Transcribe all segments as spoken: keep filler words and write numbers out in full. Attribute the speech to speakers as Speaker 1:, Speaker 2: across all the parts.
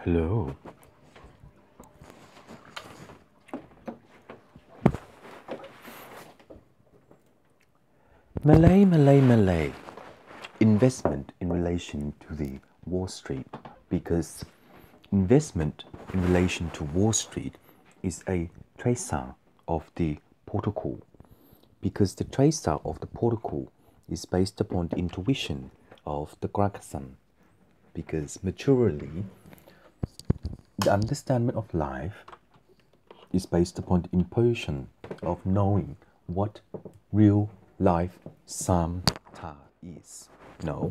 Speaker 1: Hello. Malay, Malay, Malay. Investment in relation to the Wall Street, because investment in relation to Wall Street is a tracer of the protocol, because the tracer of the protocol is based upon the intuition of the Gregson, because maturely the understanding of life is based upon the impulsion of knowing what real life samta is. No.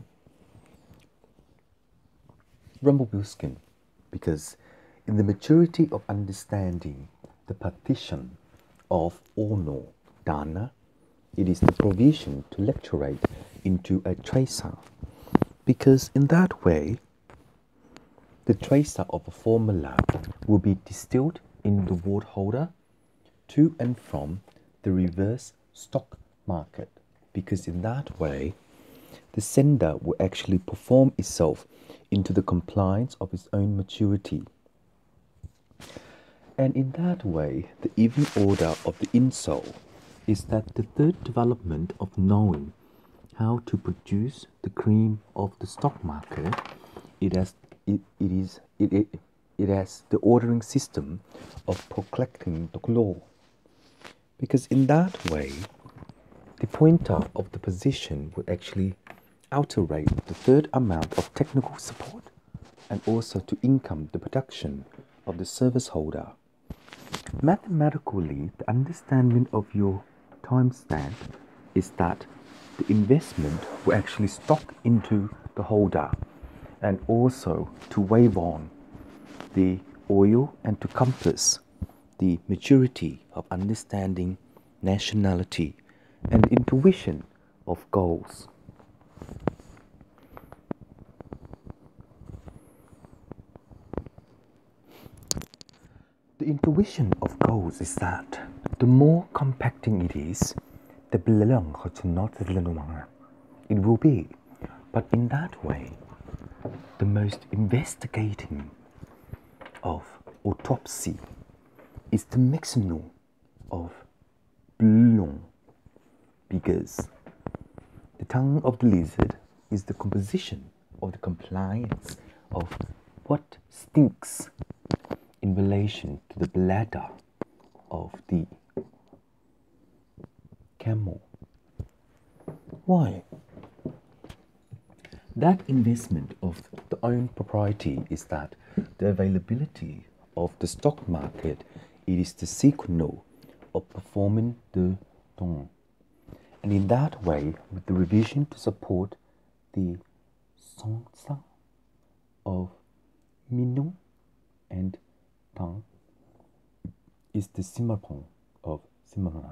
Speaker 1: Rumpelstiltskin, because in the maturity of understanding the partition of Ono Dana, it is the provision to lecturate into a tracer, because in that way the tracer of a formula will be distilled in the word holder to and from the reverse stock market, because in that way the sender will actually perform itself into the compliance of its own maturity. And in that way, the even order of the insole is that the third development of knowing how to produce the cream of the stock market, it has it, it is it, it it has the ordering system of collecting the law, because in that way the pointer of the position would actually alterate the third amount of technical support and also to income the production of the service holder. Mathematically, the understanding of your timestamp is that the investment will actually stock into the holder and also to wave on the oil and to compass the maturity of understanding nationality and intuition of goals. The intuition of goals is that the more compacting it is, the better it will be. But in that way, the most investigating of autopsy is the maximum of blong, because the tongue of the lizard is the composition of the compliance of what stinks in relation to the bladder of the camel. Why? That investment of the own propriety is that the availability of the stock market, it is the signal of performing the don. And in that way, with the revision to support the songsa of Minung and Tang, is the Simapong of Simamana.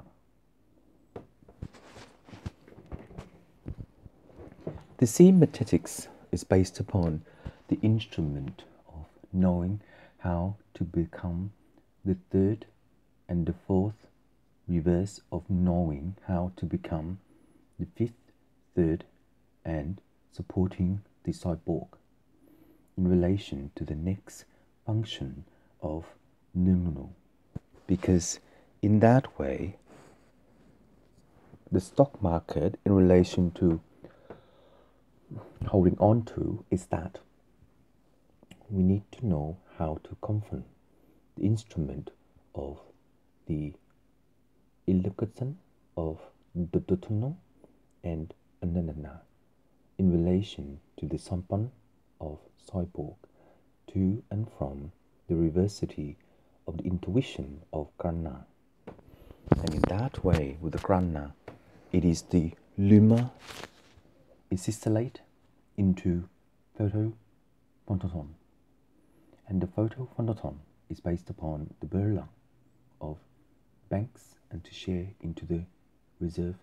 Speaker 1: The semantetics is based upon the instrument of knowing how to become the third and the fourth reverse of knowing how to become the fifth, third, and supporting the cyborg in relation to the next function of numeral, because in that way the stock market in relation to holding on to is that we need to know how to confront the instrument of the illocation of Dodotono and Ananana in relation to the sampan of cyborg to and from the reversity of the intuition of Grana. And in that way, with the Grana, it is the luma isistolate into photophonton. And the photophonton is based upon the Berlang of banks and to share into the reserve,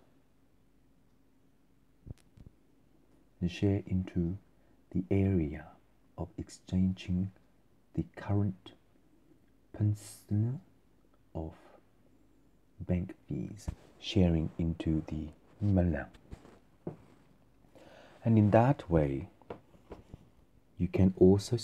Speaker 1: the share into the area of exchanging the current principle of bank fees, sharing into the Malang. And in that way, you can also stock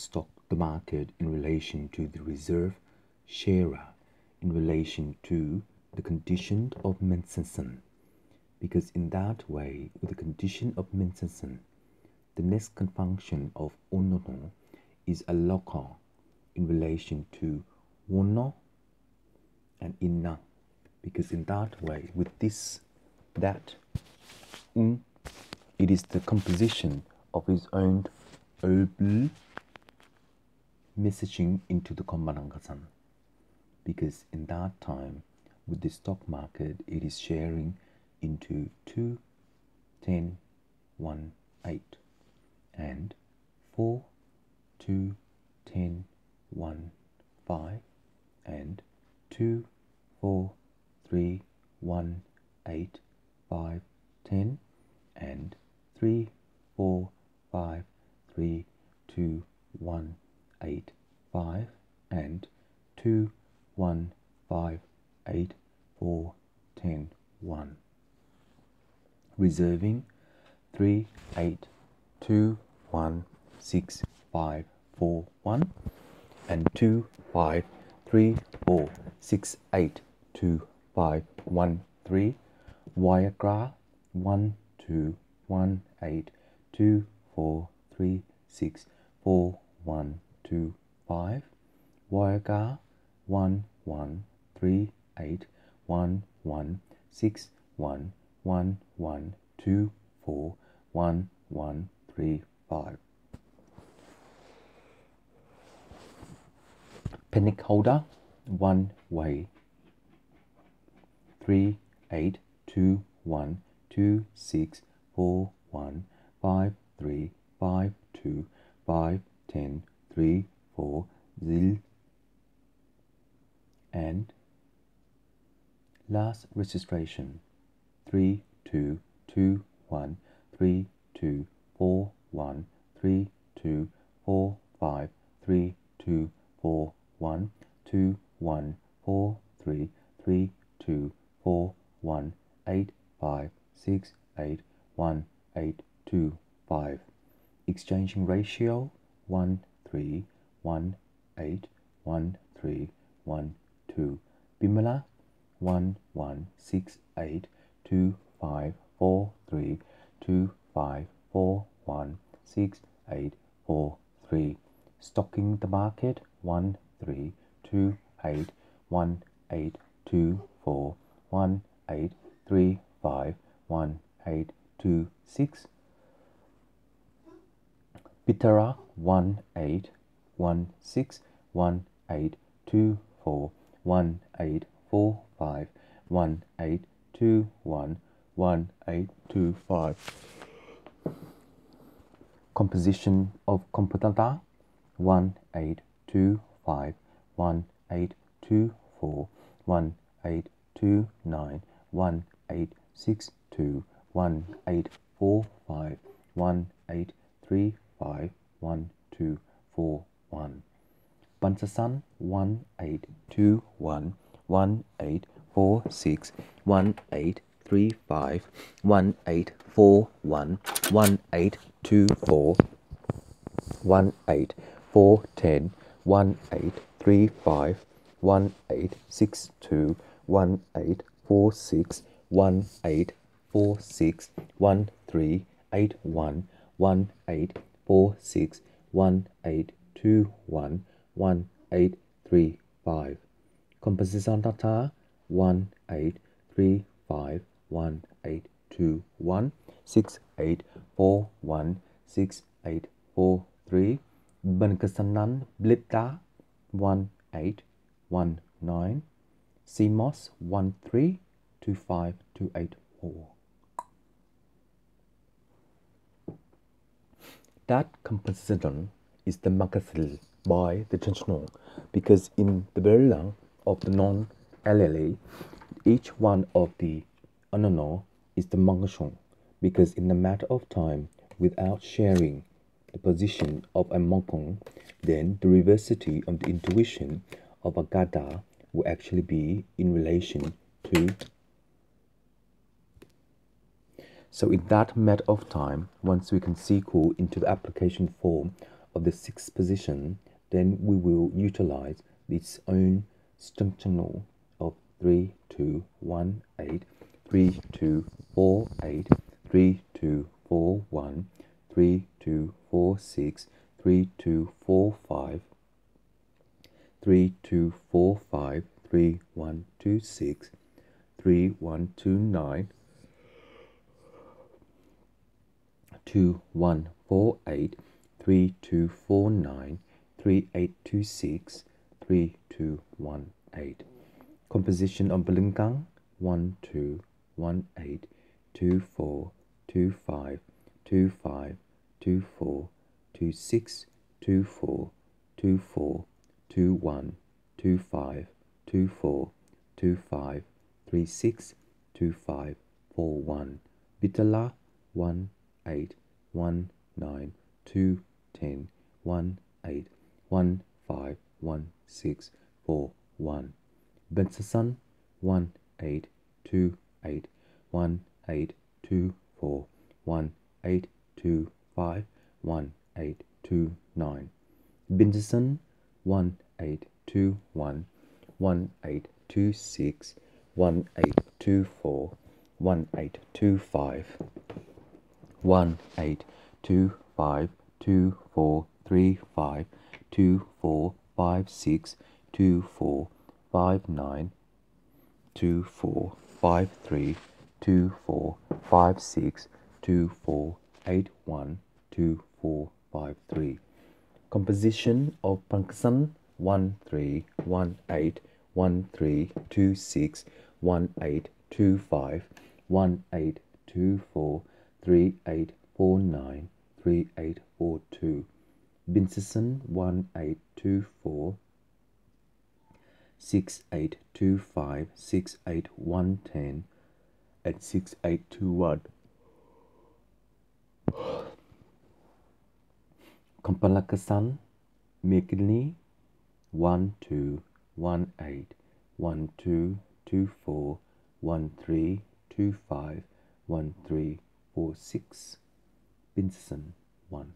Speaker 1: the market in relation to the reserve sharer in relation to the condition of Mansenson, because in that way, with the condition of Mansenson, the next conjunction of onono is a local in relation to wono and inna, because in that way, with this, that, un, it is the composition of his own herbal messaging into the Kombarangasan, because in that time, with the stock market, it is sharing into two, ten, one, eight, and four, two, ten, one, five, and two, four, three, one, eight, five, ten, and three, four, five, three, two, one, eight, five, and two, one, five, eight, four, ten, one. Reserving three, eight, two, one, six, five, four, one, and two, five, three, four, six, eight, two, five, one, three. Viagra one, two, one, eight, two, four, three, six, four, one, two, five. Viagra one, one, three, eight, one, one, six, one, one, one, two, four, one, one, three, five. Panic holder one way three, eight, two, one, two, six, four, one, five, three, five, two, five, ten, three, four, zil, and last registration three, two, two, one, three, two, four, one, three, two, four, five, three, two, four, one, two, one, four, three, three, two, four, one, eight, five, six, eight, one, eight, two, five. Exchanging ratio one, three, one, eight, one, three, one, two. Bimala one, one, six, eight, two, five, four, three, two, five, four, one, six, eight, four, three. Stocking the market one, three, two, eight, one, eight, two, four, one, eight, three, five, one, eight, two, six. Bitara one, eight, one, six, one, eight, two, four, one, eight, four, five, one, eight, two, one, one, eight, two, five. Composition of computata one, eight, two, five, one, eight, two, four, one, eight, two, nine, one, eight, six, two, one, eight, four, five, one, eight, three, five, one, two, four, one. Bansasan one, eight, two, one, one, eight, four, six, one, eight, three, five, one, eight, four, one, one, eight, two, four, one, eight, four, ten, one, eight, three, five, one, eight, six, two, one, eight, four, six, one, eight, four, six, one, three, eight, one, one, eight, four, six, one, eight, two, one, one, eight, three, five. Composition data one, eight, three, five, one, eight, two, one, six, eight, four, one, six, eight, four, three. Bankasanan Blipta one, eight, one, nine. C M O S one, three, two, five, two, eight, four. That composition is the Makasil by the traditional, because in the Berla of the non-L L A, each one of the Anono is the Mangashong, because in a matter of time, without sharing the position of a Mongkong, then the diversity of the intuition of a Gada will actually be in relation to. So in that matter of time, once we can sequel into the application form of the sixth position, then we will utilize its own structural of three two one eight, three two four eight, three two four one, three two four six, three two four five, three two four five, three one two six, three one two nine, two one four eight, three two four nine, three eight two six, three two one eight. Composition of Belinkang one two one eight, two four two five, two five, two four, two six, two four, two four, two one, two five, two four, two five, three six, two five, four one. Bitala one eight, one nine, two ten, one eight, one five, one six, four one. Bensasan one eight, two eight, one eight, two four, one eight, two five, one eight, two nine. Bensasan one eight, two one, one eight, two six, one eight, two four, one eight, two five, one eight, two five, two four, three five, two four, five six, two four, five nine, two four, five three, two four, five six, two four, eight one, two four, five three. Composition of Panksan one three, one eight, one three, two six, one eight, two five, one eight, two four, three eight, four nine, three eight, four two. Binsasan one eight, two four, six eight, two five, six eight, one ten, and six eight, two one. Kompalakasan Mekini one two, one eight, one two, two four, one three, two five, one three, four six. Binsasan one.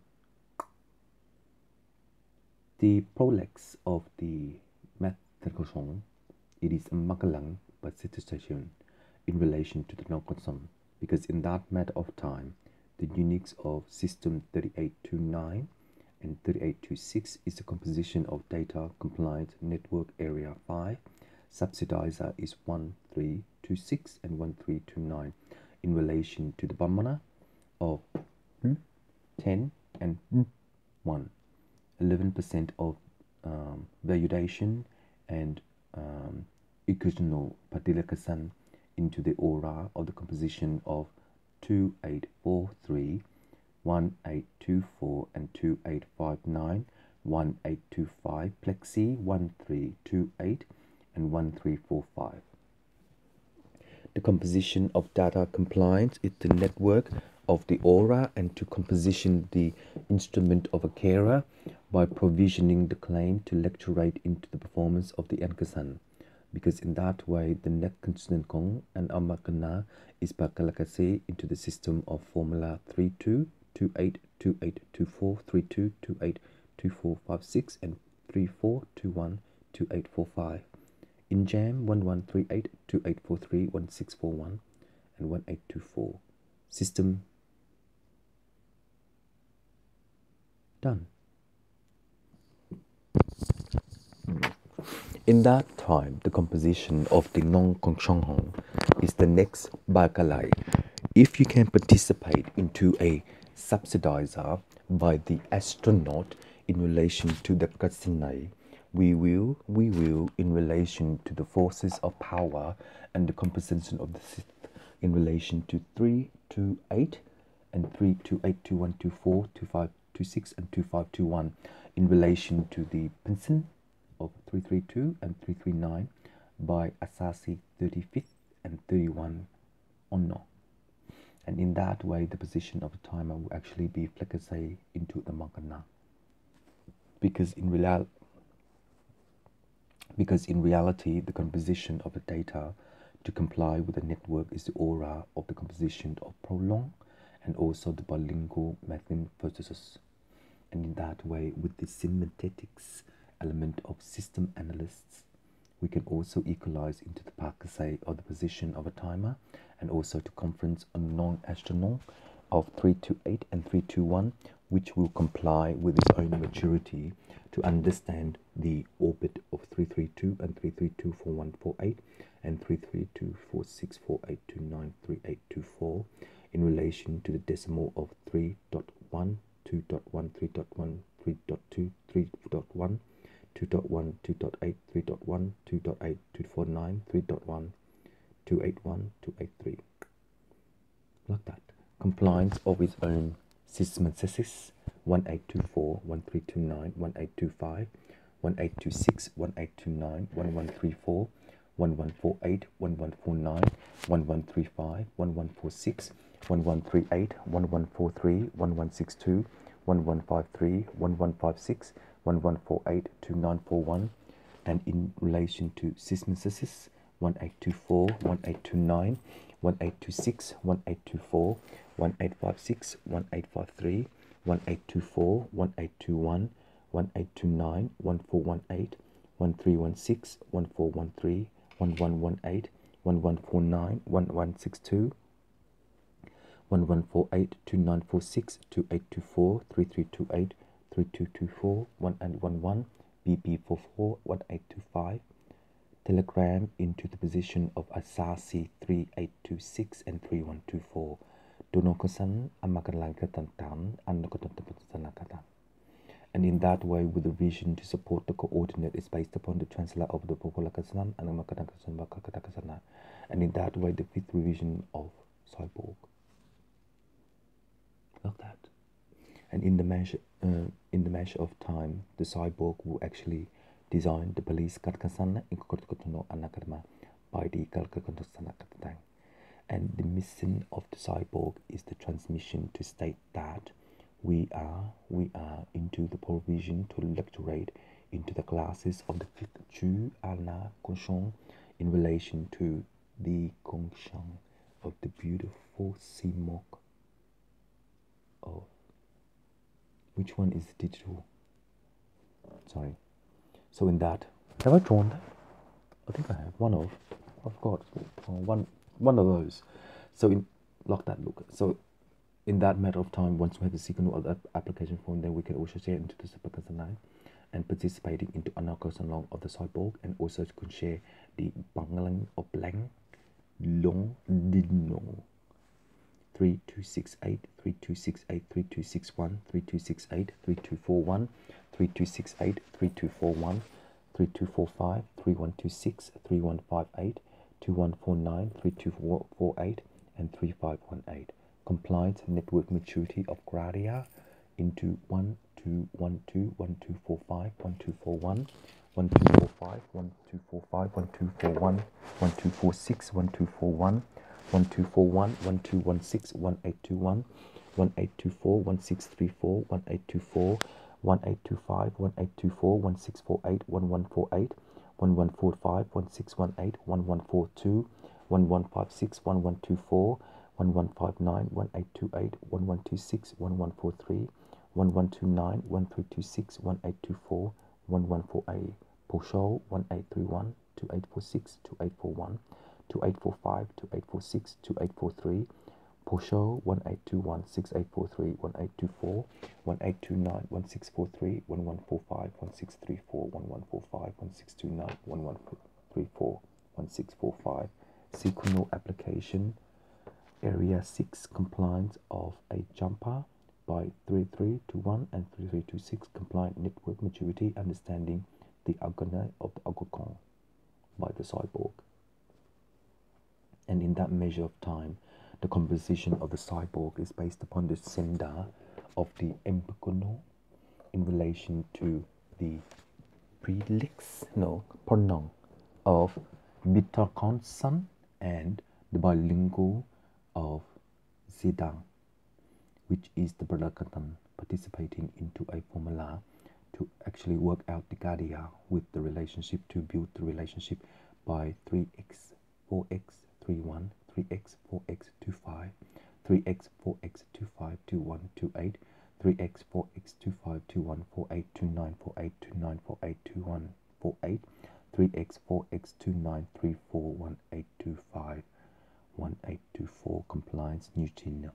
Speaker 1: The prolix of the mathematical song, it is a Makalang persistation in relation to the non-consum, because in that matter of time, the unix of system thirty-eight twenty-nine and thirty-eight twenty-six is the composition of data compliant network area five. Subsidizer is one three two six and one three two nine in relation to the Bamana of ten and one. eleven percent of um, validation and um, equational Padilakasan into the aura of the composition of two eight four three, one eight two four and two eight five nine, one eight two five, plexi one three two eight and one three four five. The composition of data compliance is the network of the aura, and to composition the instrument of a carer by provisioning the claim to lecturate into the performance of the Ankasan, because in that way the net consonant kong and amakana is bakalakase into the system of formula three two, two eight, two eight, two four, three two, two eight, two four, five six and three four, two one, two eight four five. In jam one one three eight, two eight four three, one six four one and one eight two four. System done. In that time, the composition of the non-Kongshonghong is the next Bakalai. If you can participate into a subsidizer by the astronaut in relation to the Katsanai, we will, we will in relation to the forces of power and the composition of the Sith in relation to three two eight and three two eight, two one two four, two five two six and two five two one in relation to the pension of three three two and three three nine by Asasi thirty-fifth and thirty-one Onno. And in that way, the position of the timer will actually be flickasay into the Makana. Because in real because in reality, the composition of the data to comply with the network is the aura of the composition of prolong and also the bilingual mathematics processes. And in that way, with the syntetics element of system analysts, we can also equalize into the Pakase or the position of a timer, and also to conference a non-astronaut of three two eight and three two one, which will comply with its own maturity to understand the orbit of three three two and three three two four one four eight and three three two four six four eight two nine three eight two four in relation to the decimal of three point one, two point one, three point one, three point two, three point one, two point one, two point eight, three point one, two point eight, two four nine, three point one, two eight one, two eight three. Like that. Compliance of its own systematic one eight two four, one three two nine, one eight two five, one eight two six, one eight two nine, one one three four, one one four eight, one one four nine, one one three five, one one four six, one one three eight, one one four three, one one six two, one one five three, one one five six, one one four eight, two nine four one, and in relation to systematic one eight two four, one eight two nine, one eight two six, one eight two four, one eight five six, one eight five three, one eight two four, one eight two one, one eight two nine, one four one eight, one three one six, one four one three, one one one eight, one one four nine, one one six two, one one four eight, two nine four six, two eight two four, three three two eight, three two two four, one eight one one, B P four four, one eight two five, telegram into the position of Asasi three eight two six and three one two four. Donokosan Amakalankatantan and Nokotanakatanakatan. And in that way, with the vision to support the coordinate is based upon the translator of the Popolakasan and Makatakasan. And in that way, the fifth revision of Cyborg. Like that. And in the measure, uh, in the measure of time, the Cyborg will actually design the police Katkasana in Kokotono Anakadama by the Kalkakontosanakatang. And the mission of the Cyborg is the transmission to state that we are we are into the provision to lecturate into the classes of the fifth Chu Ana Kongshong in relation to the Kongshong of the beautiful Simok of which one is the digital? Sorry. So in that, have I drawn that? I think I have one of. I forgot one one of those. So in lock that look. So in that matter of time, once we have the signal of the application form, then we can also share into the Supercasanai and participating into another along of the Cyborg, and also can share the Banglang or Blank Long Dino three two six eight, three two six eight, three two six one, three two six eight, three two four one, three two six eight, three two four one, three two four five, three one two six, three one five eight, two one four nine, three two four eight, and three five one eight. Compliance network maturity of Gradia into one two one two, one two four five, one two four one, one two four five, one two four five, one two four one, one two four six, one two four one, one two four one, one two one six, one eight two one, one eight two four, one six three four, one eight two four, one eight two five, one eight two four, one six four eight, one one four eight, one one four five, one six one eight, one one four two, one one five six, one one two four, one one five nine, one eight two eight, one one two six, one one four three, one one two nine, one three two six, one eight two four, one one four eight, Posho, one eight three one, two eight four six, two eight four one, two eight four five, two eight four six, two eight four three, Posho, one eight two one, six eight four three, one eight two four, one eight two nine, one six four three, one one four five, one six three four, one one four five, one six two nine, one one three four, one six four five, sequential application, area six compliance of a jumper by three three two one and three three two six compliant network maturity understanding the algorithm of the Agokon by the Cyborg. And in that measure of time, the composition of the Cyborg is based upon the sender of the Embukono in relation to the prefix, no, pronoun of Bitterkonsan and the bilingual of Zidang, which is the Bradakatan participating into a formula to actually work out the Gadia with the relationship to build the relationship by three x, four x, three one, three x, four x, two five, three x, four x, two five, two one, two eight, three x, four x, two five, nine three four one eight two five one eight two four compliance neutrino.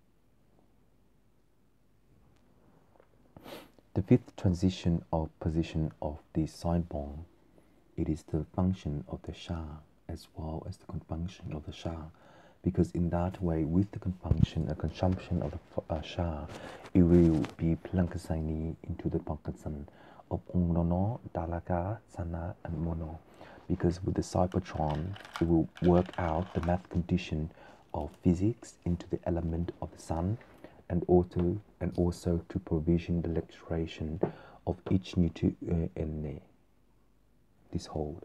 Speaker 1: The fifth transition or position of the sideball, it is the function of the sha as well as the confunction of the sha, because in that way, with the confunction and consumption of the uh, sha, it will be plankasani into the pankasan of Ungnono, Dalaka, Sana, and Mono, because with the cybertron, it will work out the math condition of physics into the element of the sun, and also and also to provision the lecturation of each nucleon. This hold.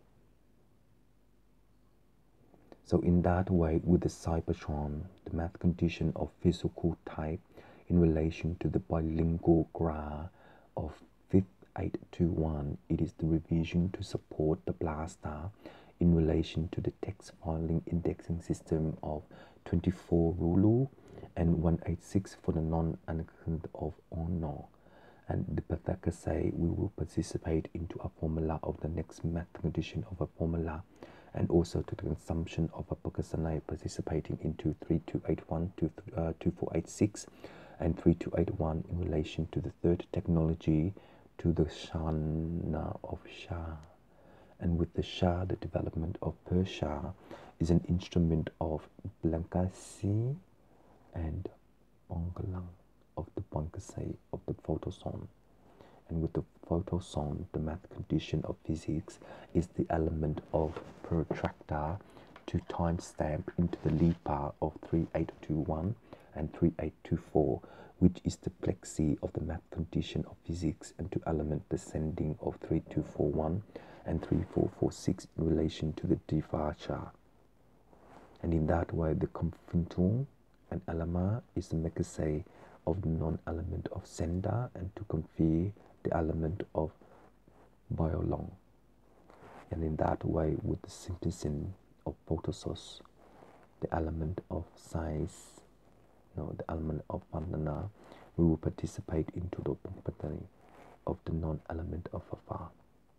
Speaker 1: So in that way, with the cybertron, the math condition of physical type in relation to the bilingual gra of fifth eight two one, it is the revision to support the blaster in relation to the text filing indexing system of twenty-four Rulu and one eighty-six for the non-annexant of Ono. And the Pathaka say we will participate into a formula of the next math condition of a formula, and also to the consumption of a Pakasana participating into three two eight one to uh, two four eight six and three two eight one in relation to the third technology to the Shana of Shah. And with the Shah, the development of Persha is an instrument of Blankasi and Bongalang of the Bankasai of the photoson. And with the photoson, the math condition of physics is the element of protractor to timestamp into the LIPA of three eight two one and three eight two four, which is the plexi of the math condition of physics, and to element descending of three two four one and three four four six in relation to the departure. And in that way, the confuntum and elema is the mekase of the non-element of sender, and to confer the element of biolong. And in that way, with the synthesis of photosos, the element of size, no, the element of bandana, we will participate into the company of the non-element of afa.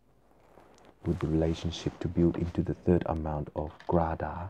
Speaker 1: With the relationship to build into the third amount of grada,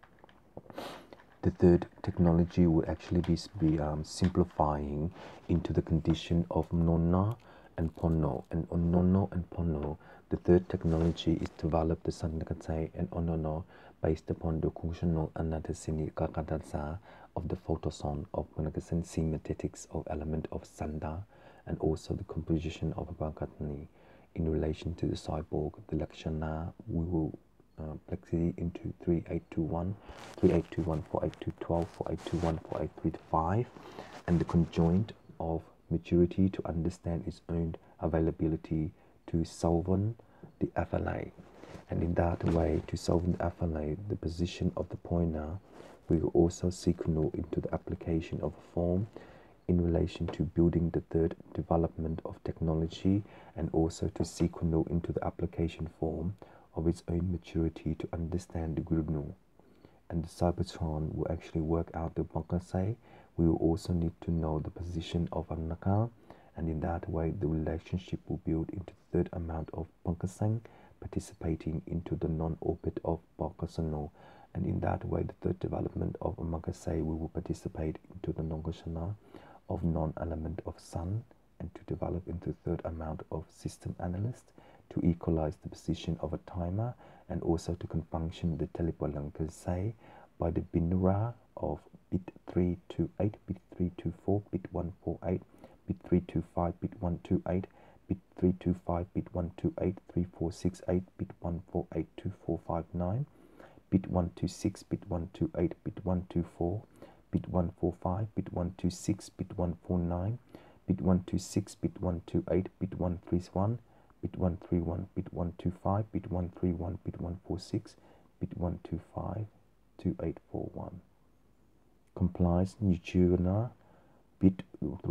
Speaker 1: the third technology will actually be, be um, simplifying into the condition of nonna and pono. And on nonno and pono, the third technology is developed the sandakatai and onono based upon the functional anatasini kakadasa of the photoson of managasan titics of element of sanda, and also the composition of a bankatani. In relation to the cyborg, the lakshana, we will Uh, plexity into three eight two one, three eight two one, four eight two one two, four eight two one, four eight three five, and the conjoint of maturity to understand its own availability to solvent the F L A. And in that way, to solvent the F L A, the position of the pointer will also signal into the application of a form in relation to building the third development of technology, and also to signal into the application form of its own maturity to understand the Gurnu. And the cybertron will actually work out the Bankasai. We will also need to know the position of Anaka, and in that way the relationship will build into the third amount of Bankasang participating into the non-orbit of Bakasano, and in that way the third development of Amakasai we will participate into the Nongashana of non-element of Sun, and to develop into the third amount of system analyst to equalize the position of a timer, and also to confunction the telepolankasai by the binura of bit three two eight, bit three two four, bit one four eight, bit three two five, bit one two eight, bit three two five, bit one two eight, three four six eight, bit one four eight two four five nine, bit one two six, bit one two eight, bit one two four, bit one four five, bit one two six, bit one four nine, bit one two six, bit one two eight, bit one three one, bit one three one, bit one two five, bit one three one, bit one four six, bit one two five, two eight four one. Complies Nutrina, bit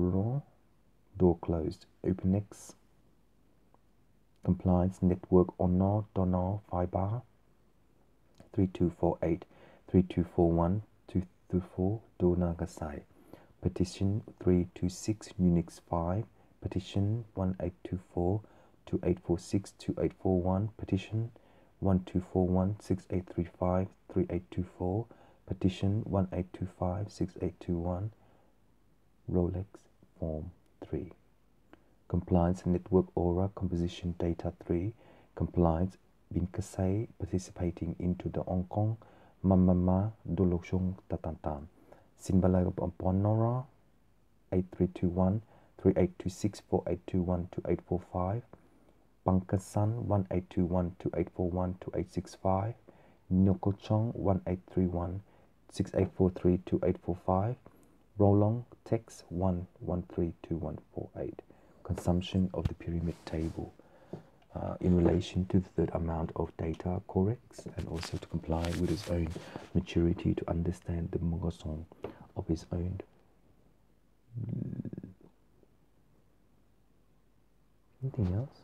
Speaker 1: door closed, OpenX. Compliance network Ono, Dono, Fiber, three two four eight, three two four one, two two four, Donagasai. Petition three two six, Unix five, petition one eight two four, two eight four six, two eight four one, petition one two four one, six eight three five, three eight two four, petition one eight two five, six eight two one, Rolex Form three. Compliance Network Aura Composition Data three. Compliance Vinkasai participating into the Hong Kong Mamama Doloshong Tatantan. Sinbalai upon Nora eight three two one, three eight two six, four eight two one, two eight four five. Pankasan one eight two one, two eight four one, two eight six five. Nyokochong one eight three one, six eight four three, two eight four five. Rolong Text one one three two one four eight. Consumption of the pyramid table uh, in relation to the third amount of data corrects and also to comply with his own maturity to understand the Mongosong of his own. Anything else?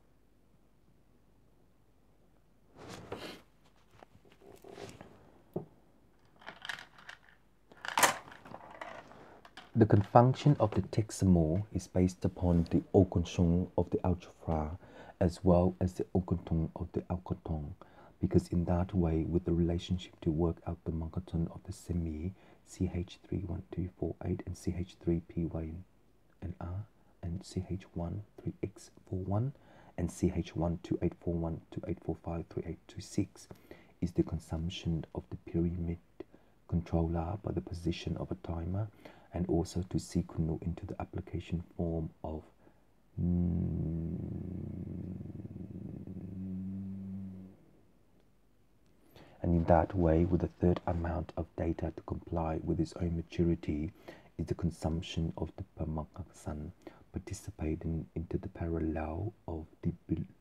Speaker 1: The confunction of the Texamo is based upon the Okonshong of the algebra as well as the Okontong of the Alkotong, because in that way, with the relationship to work out the Mankaton of the semi C H three one two four eight and C H three P Y and R and C H one three X four one and C H one two eight four one, two eight four five, three eight two six is the consumption of the pyramid controller by the position of a timer, and also to sequence into the application form of mm, and in that way, with the third amount of data to comply with its own maturity is the consumption of the Pamakaksan participating into the parallel of the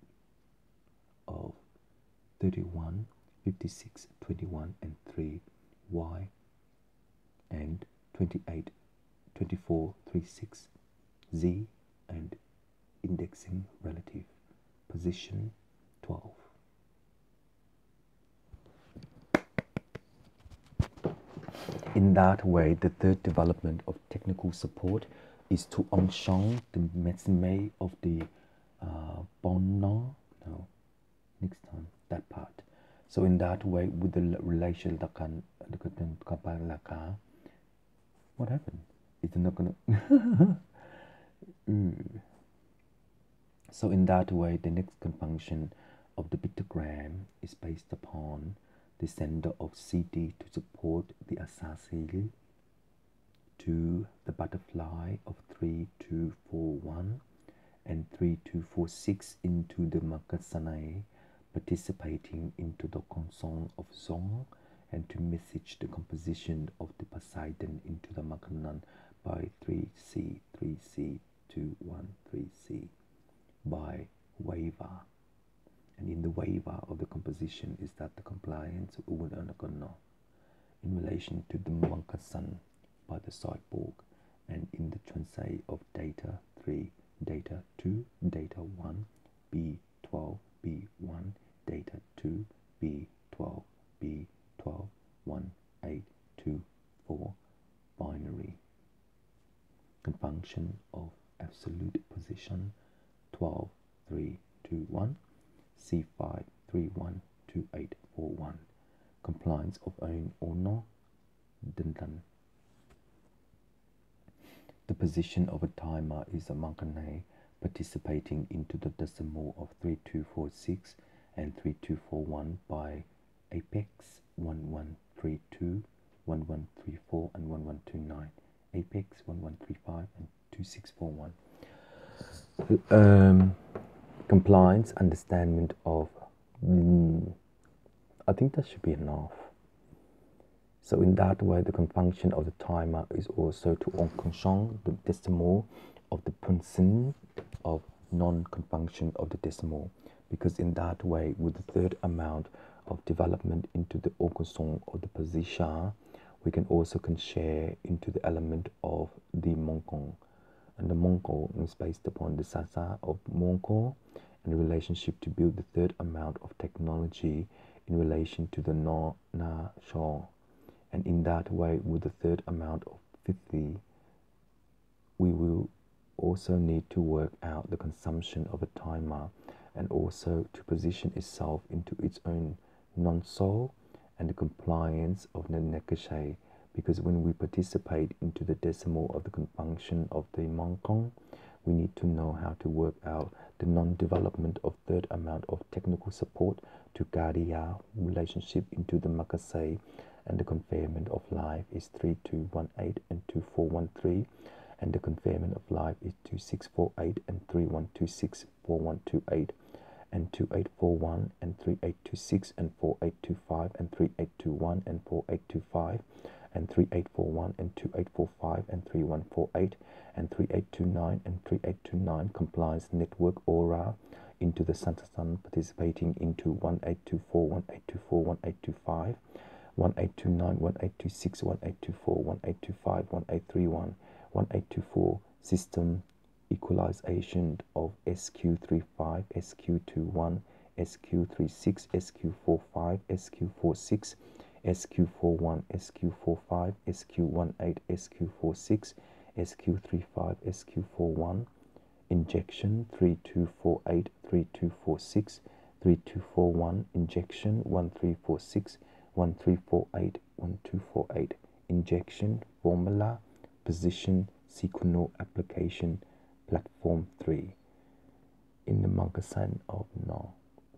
Speaker 1: of thirty-one, fifty-six, twenty-one and three Y and twenty-eight, twenty-four, thirty-six Z and indexing relative position twelve. In that way, the third development of technical support is to onshang the mesme of the uh, bonno. No, next time that part. So in that way, with the relation lakan, what happened? It's not gonna. mm. So in that way, the next conjunction of the pictogram is based upon the sender of C D to support the asasil to the butterfly of three two four one and three two four six into the Makasanai, participating into the consong of Zong, and to message the composition of the Poseidon into the Makanan by three C, three C, two one three C by waiver. And in the waiver of the composition is that the compliance in relation to the Mankasan by the sideboard, and in the translate of data three, data two, data one, B twelve, B one, data two, B twelve, B twelve, one, eight, two, four, binary. Conjunction of absolute position twelve, three, two, one, C five, three, one, two, eight, four, one. Compliance of own or no, Dindan. The position of a timer is a Mankane participating into the decimal of three two four six and three two four one by apex one one three two, one one three four and one one two nine, apex one one three five and two six four one. Um, compliance, understanding of, mm, I think that should be enough. So in that way, the conjunction of the timer is also to onkonshong the decimal of the punsin of non-conjunction of the decimal, because in that way, with the third amount of development into the onkonsong of the position, we can also can share into the element of the monkong. And the Mongol is based upon the Sasa of Mongol and the relationship to build the third amount of technology in relation to the No Na Shaw. And in that way, with the third amount of fifty, we will also need to work out the consumption of a timer and also to position itself into its own non-soul and the compliance of the Nekashay, because when we participate into the decimal of the confunction of the Mongkong, we need to know how to work out the non-development of third amount of technical support to Gadia relationship into the Makasay, and the conferment of life is three two one eight and two four one three, and the conferment of life is two six four eight and three one two six, four one two eight, and two eight four one and three eight two six and four eight two five and three eight two one and four eight two five and three eight four one and two eight four five and three one four eight and three eight two nine and three eight two nine compliance network aura into the Santa Sun, participating into one eight two four, one eight two four, one eight two five, one eight two nine, one eight two six, one eight two four, one eight two five, one eight three one, one eight two four system equalization of S Q thirty-five, S Q twenty-one, S Q thirty-six, S Q forty-five, S Q forty-six, S Q forty-one, S Q forty-five, S Q eighteen, S Q forty-six, S Q thirty-five, S Q forty-one, injection three two four eight, three two four six, three two four one, injection one three four six, one three four eight, one two four eight, injection formula, position, sequential application, platform three in the Magasan of No.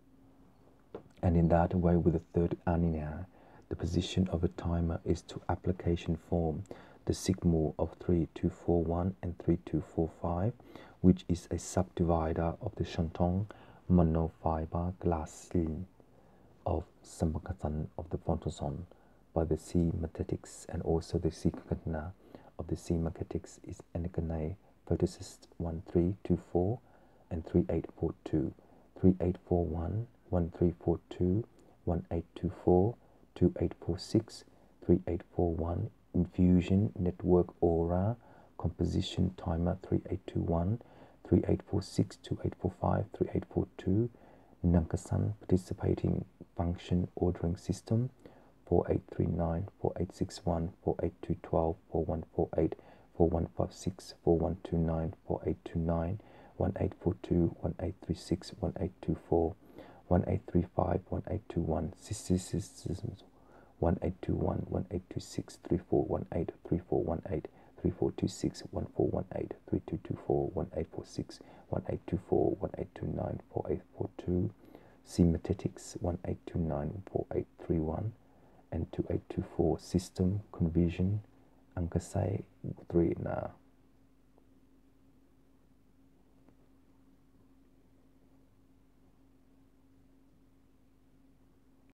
Speaker 1: And in that way, with the third anina, the position of a timer is to application form the signal of three two four one and three two four five, which is a subdivider of the Shantong monofiber glass scene of Samakatan of the Fontoson by the C mathematics, and also the sequencna of the C mathematics is Enigane photosist one three two four and three eight four two, three eight four one, one three four two, one eight two four, two eight four six, three eight four one, infusion network aura composition timer three eight two one, three eight four six, two eight four five, three eight four two, Nankasan participating function ordering system four eight three nine, four eight six one, four eight two one two, four one four eight, four one five six, four one two nine, four eight two nine, one eight four two, one eight three six, one eight two four, one eight three five, one eight two one, one eight two one, one eight two six, three four one eight, three four one eight, three four two six, one four one eight, three two two four, one eight four six, one eight two four, one eight two nine, four eight four two, Sematics one eight two nine, four eight three one, and two eight two four system conversion Ankasai three na.